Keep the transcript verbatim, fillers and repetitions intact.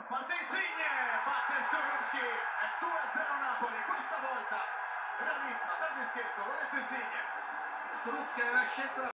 Parte Insigne, batte Skorupski, è due a zero Napoli, questa volta realizza dal dischetto Lorenzo Insigne. Skorupski aveva scelto la